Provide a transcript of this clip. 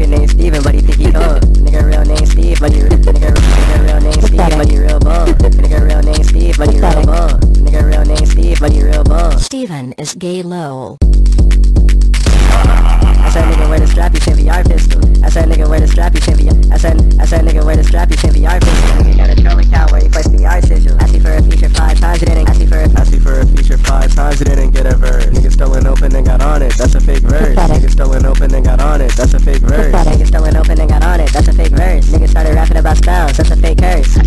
nigga named Steven, but he think he cold. Nigga real name Steve, but he nigga real name Steve, but he real bum. Nigga real name Steve, but he real bum. Nigga real name Steve, but he real bum. Steven is gay lol. I said nigga wear the strap, you can't VR pistol. I said nigga wear the strap, you can't VR. I said nigga wear the strap, you can't VR pistol. Nigga got a trolling count where he plays VR sigil. Asked me for a feature 5 times, it didn't. Asked me for a feature 5 times, it didn't get a verse. Nigga stolen open and got on it, that's a fake verse. Nigga stolen open and got on it, that's a fake verse. Nigga stolen open and got on it, that's a fake verse. Nigga started rapping about spells, that's a fake curse.